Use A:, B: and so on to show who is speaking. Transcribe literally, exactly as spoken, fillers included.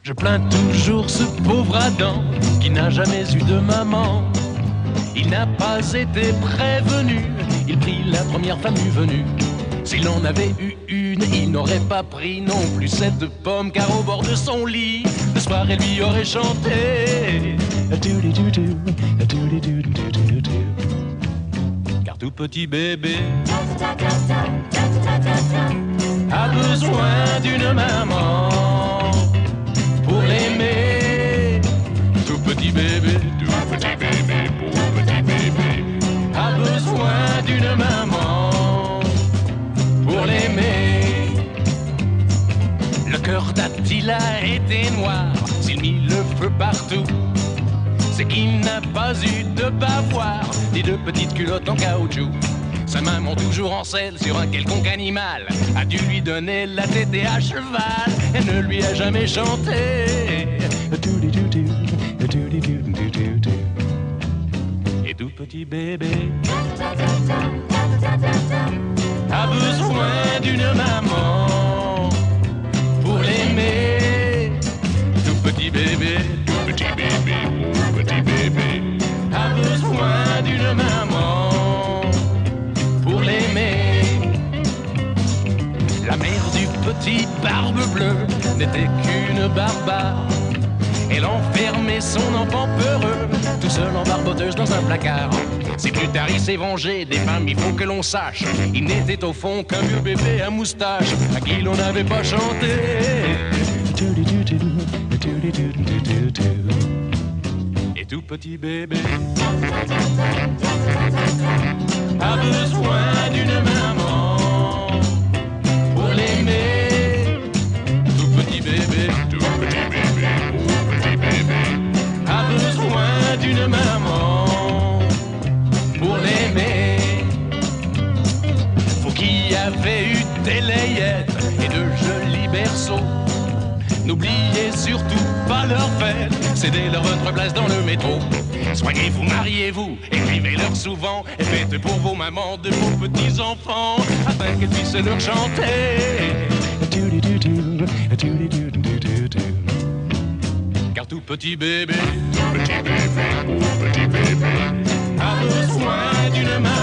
A: Je plains toujours ce pauvre Adam qui n'a jamais eu de maman. Il n'a pas été prévenu, il prit la première femme venue. S'il en avait eu une, il n'aurait pas pris non plus cette pomme, car au bord de son lit, le soir elle lui aurait chanté. Car tout petit bébé a besoin d'une maman pour l'aimer. Tout petit bébé, tout petit bébé, pauvre petit bébé, a besoin d'une maman pour l'aimer. Le cœur d'Attila était noir, s'il mit le feu partout, c'est qu'il n'a pas eu de bavoir, ni de petites culottes en caoutchouc. Sa maman, toujours en selle sur un quelconque animal, a dû lui donner la tétée à cheval. Elle ne lui a jamais chanté. Et tout petit bébé a besoin d'une maman pour l'aimer. Tout petit bébé, tout petit bébé, tout petit bébé a besoin d'une maman pour l'aimer. La mère du petit Barbe Bleue n'était qu'une barbare. Elle enfermait son enfant peureux, tout seul en barboteuse dans un placard. Si plus tard il s'est vengé des femmes, il faut que l'on sache, il n'était au fond qu'un vieux bébé à moustache, à qui l'on n'avait pas chanté. Et tout petit bébé a besoin d'une maman pour l'aimer. Tout petit bébé, tout petit bébé, tout petit bébé a besoin d'une maman pour l'aimer. Vous qui avez eu des layettes et de jolis berceaux, n'oubliez surtout pas leur fête, cédez-leur votre place dans le métro. Soignez-vous, mariez-vous et vivez-leur souvent, et faites pour vos mamans de vos petits-enfants, afin qu'elles puissent leur chanter. Car tout petit bébé, tout petit bébé, tout petit bébé a besoin d'une maman